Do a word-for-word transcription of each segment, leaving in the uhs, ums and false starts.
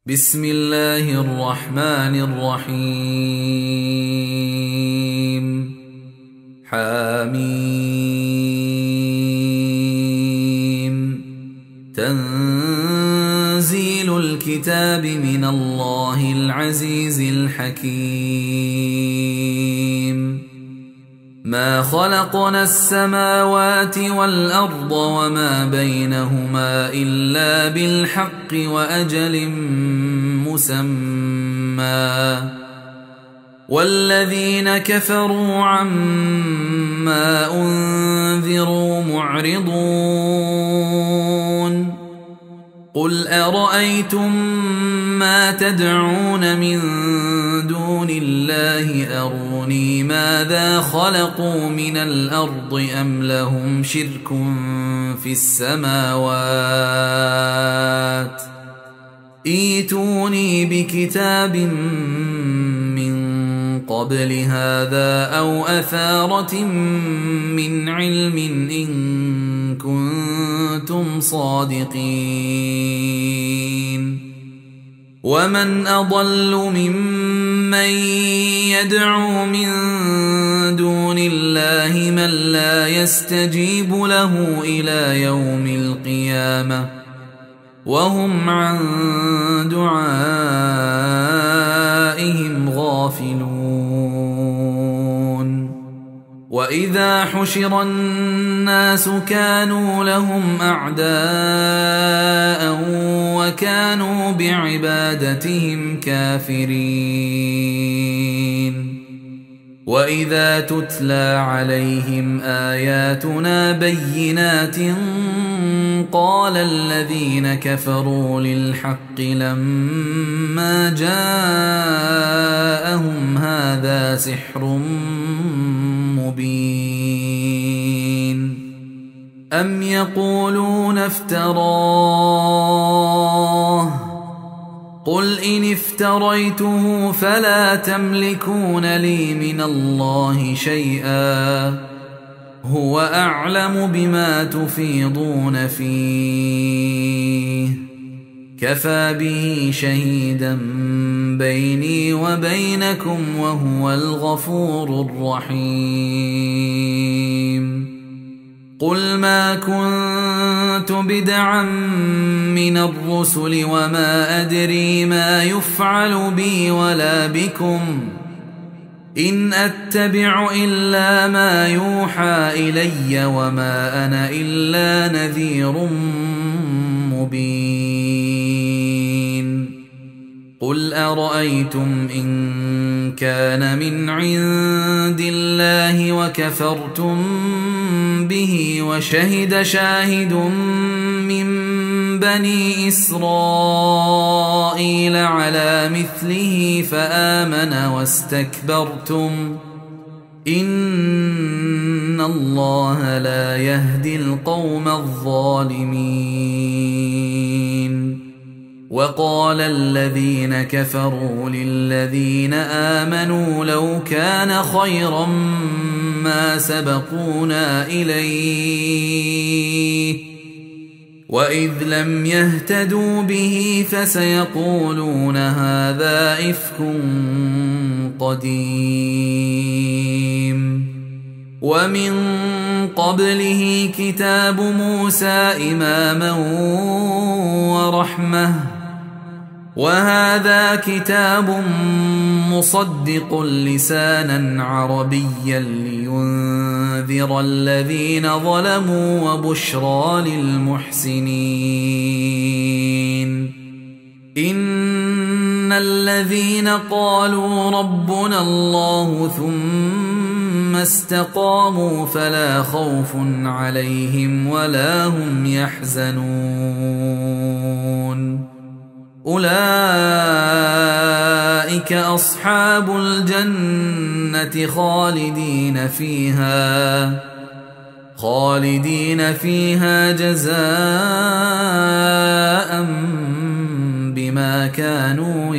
بسم الله الرحمن الرحيم. حميم. تنزيل الكتاب من الله العزيز الحكيم. ما خلقنا السماوات والأرض وما بينهما إلا بالحق وأجل مسمى، والذين كفروا عما أنذروا معرضون. قل أرأيتم ما تدعون من دون الله أروني ماذا خلقوا من الأرض أم لهم شرك في السماوات، ائتوني بكتاب من قبل هذا أو أثارة من علم إن كنتم صادقين. ومن أضل ممن يدعو من دون الله من لا يستجيب له إلى يوم القيامة وهم عن دعائهم غافلون. وإذا حشر الناس كانوا لهم أعداء وكانوا بعبادتهم كافرين. وإذا تتلى عليهم آياتنا بينات قال الذين كفروا للحق لما جاءهم هذا سحر مبين. أم يقولون افتراه، قل إن افتريته فلا تملكون لي من الله شيئا، هو أعلم بما تفيضون فيه، كفى به شهيدا بيني وبينكم وهو الغفور الرحيم. قل ما كنت بدعا من الرسل وما أدري ما يفعل بي ولا بكم، إن أتبع إلا ما يوحى إلي وما أنا إلا نذير مبين. قل أرأيتم إن كان من عند الله وكفرتم به وشهد شاهد من بني إسرائيل على مثله فآمن واستكبرتم، إن الله لا يهدي القوم الظالمين. وقال الذين كفروا للذين آمنوا لو كان خيرا ما سبقونا إليه، وإذ لم يهتدوا به فسيقولون هذا إفك قديم. ومن قبله كتاب موسى إماما ورحمة، وهذا كتاب مصدق لسانا عربيا لينذر الذين ظلموا وبشرى للمحسنين. إن الذين قالوا ربنا الله ثم استقاموا فلا خوف عليهم ولا هم يحزنون. أولئك أصحاب الجنة خالدين فيها خالدين فيها جزاء بما كانوا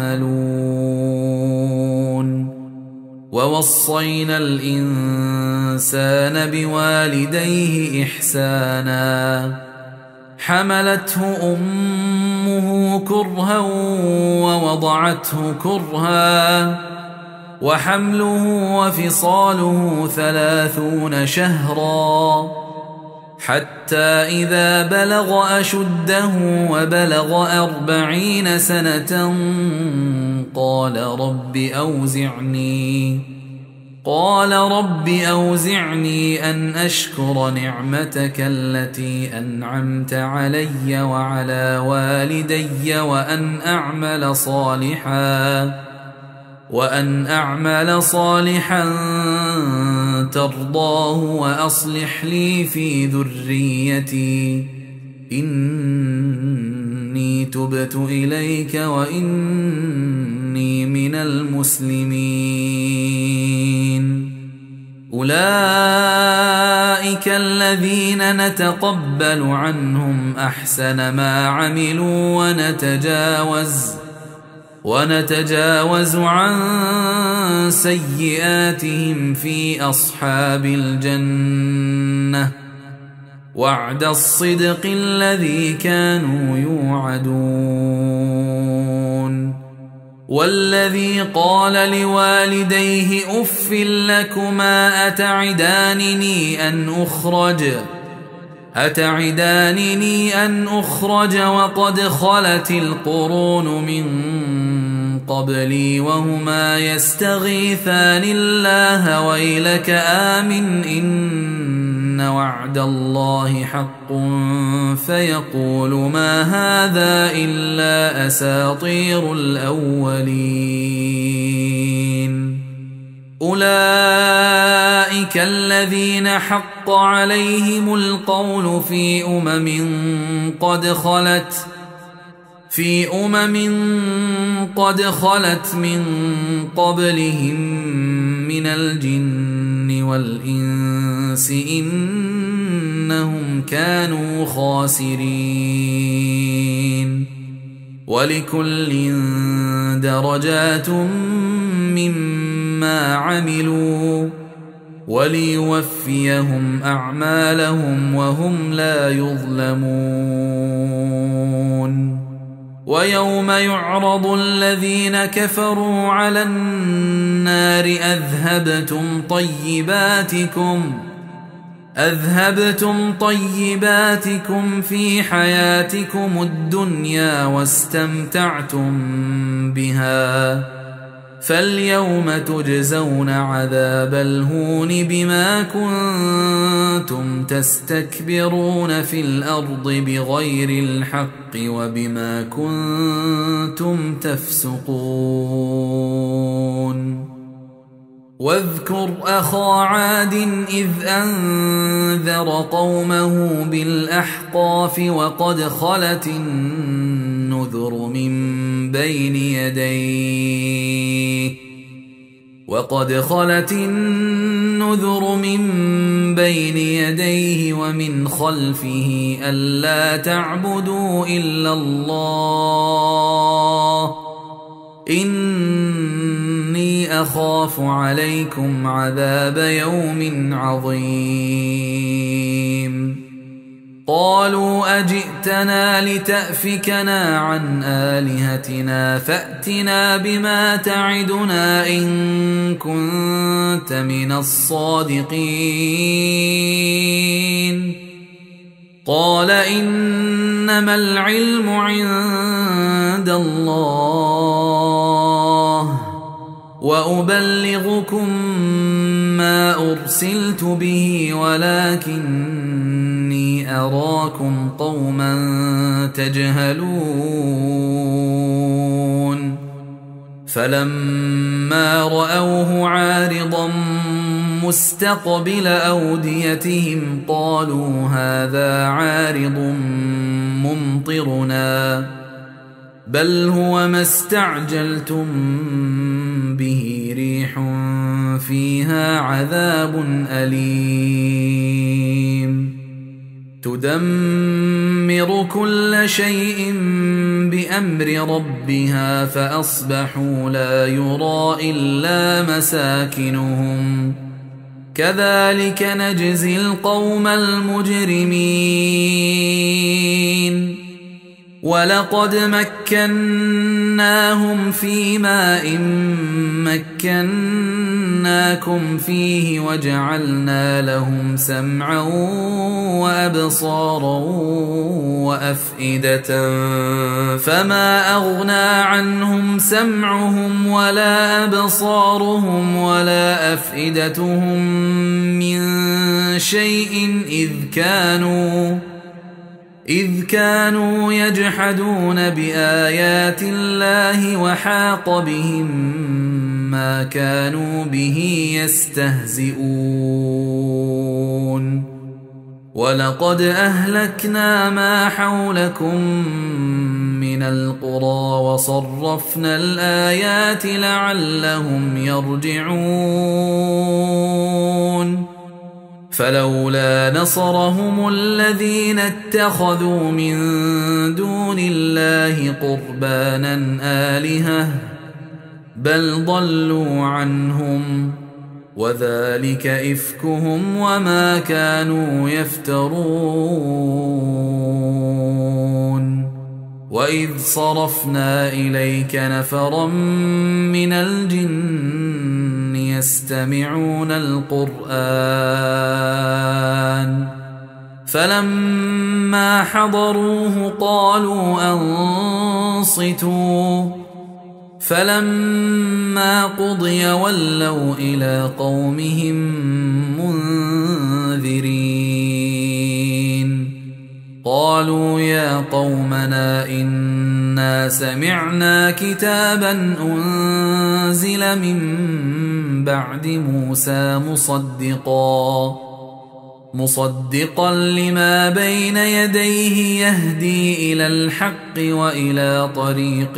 يعملون. ووصينا الإنسان بوالديه إحسانا حملته أمه كرها ووضعته كرها وحمله وفصاله ثلاثون شهرا حتى إذا بلغ أشده وبلغ أربعين سنة قال رب أوزعني قال رب أوزعني أن أشكر نعمتك التي أنعمت علي وعلى والدي وأن أعمل صالحا وأن أعمل صالحا ترضاه وأصلح لي في ذريتي إني تبت إليك وإني من المسلمين. أولئك الذين نتقبل عنهم أحسن ما عملوا ونتجاوز ونتجاوز عن سيئاتهم في أصحاب الجنة وعد الصدق الذي كانوا يوعدون. والذي قال لوالديه أف لكما أتعدانني أن أخرج أتعدانني أن أخرج وقد خلت القرون من قبلي وهما يستغيثان الله ويلك آمن إن وعد الله حق فيقول ما هذا إلا أساطير الأولين. أولئك الذين حق عليهم القول في أمم قد خلت في أمم قد خلت من قبلهم من الجن والإنس إنهم كانوا خاسرين. ولكل درجات مما عملوا وليوفيهم أعمالهم وهم لا يظلمون. ويوم يعرض الذين كفروا على النار أذهبتم طيباتكم أذهبتم طيباتكم في حياتكم الدنيا واستمتعتم بها فاليوم تجزون عذاب الهون بما كنتم تستكبرون في الأرض بغير الحق وبما كنتم تفسقون. واذكر أخا عاد إذ أنذر قومه بالأحقاف وقد خلت النذر من بين يديه وقد خلت النذر من بين يديه ومن خلفه ألا تعبدوا إلا الله إني أخاف عليكم عذاب يوم عظيم. قالوا أجئتنا لتأفكنا عن آلهتنا فأتنا بما تعدنا إن كنت من الصادقين. قال إنما العلم عند الله وأبلغكم ما أرسلت به ولكني أراكم قوما تجهلون. فلما رأوه عارضا مستقبل أوديتهم قالوا هذا عارض ممطرنا بل هو ما استعجلتم به ريح فيها عذاب أليم تدمر كل شيء بأمر ربها فأصبحوا لا يرى إلا مساكنهم كذلك نجزي القوم المجرمين ولقد مكناهم في ماء مكناكم فيه وجعلنا لهم سمعا وأبصارا وأفئدة فما أغنى عنهم سمعهم ولا أبصارهم ولا أفئدتهم من شيء إذ كانوا إذ كانوا يجحدون بآيات الله وحاق بهم ما كانوا به يستهزئون ولقد أهلكنا ما حولكم من القرى وصرفنا الآيات لعلهم يرجعون فلولا نصرهم الذين اتخذوا من دون الله قربانا آلهة بل ضلوا عنهم وذلك إفكهم وما كانوا يفترون وإذ صرفنا إليك نفرا من الجن يستمعون القرآن فلما حضروه قالوا أنصتوا فلما قضي ولوا إلى قومهم منذرين قالوا يا قومنا إنا سمعنا كتابا أنزل من بعد موسى مصدقا مصدقا لما بين يديه يهدي إلى الحق وإلى طريق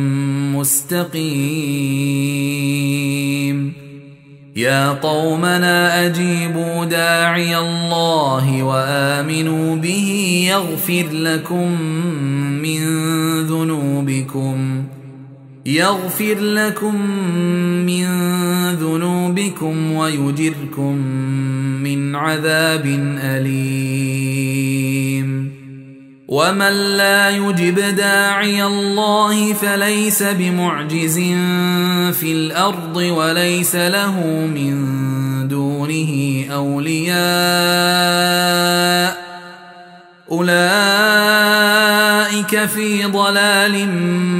مستقيم يا قومنا أجيبوا داعي الله وآمنوا به يغفر لكم من ذنوبكم يغفر لكم من ذنوبكم ويجركم من عذاب أليم ومن لا يجب داعي الله فليس بمعجز في الأرض وليس له من دونه أولياء أولئك في ضلال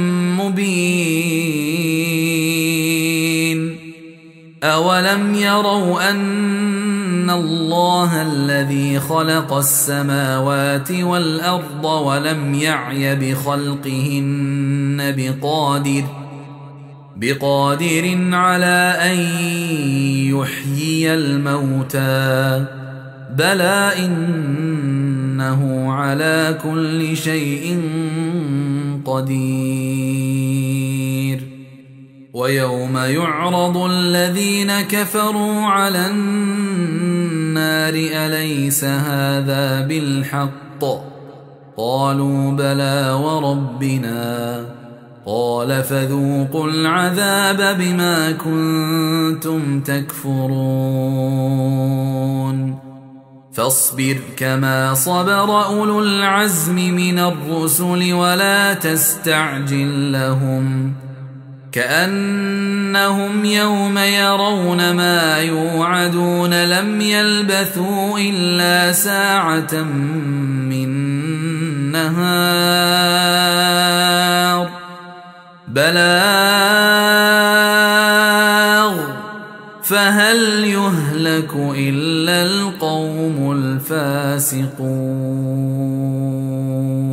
مبين أولم يروا أن الله الذي خلق السماوات والأرض ولم يعي بخلقهن بقادر بقادر على أن يحيي الموتى بلى إنه على كل شيء قدير ويوم يعرض الذين كفروا على النار أليس هذا بالحق قالوا بلى وربنا قال فذوقوا العذاب بما كنتم تكفرون فاصبر كما صبر أولو العزم من الرسل ولا تستعجل لهم كأنهم يوم يرون ما يوعدون لم يلبثوا إلا ساعة من نهار بلاغ فهل يهلك إلا القوم الفاسقون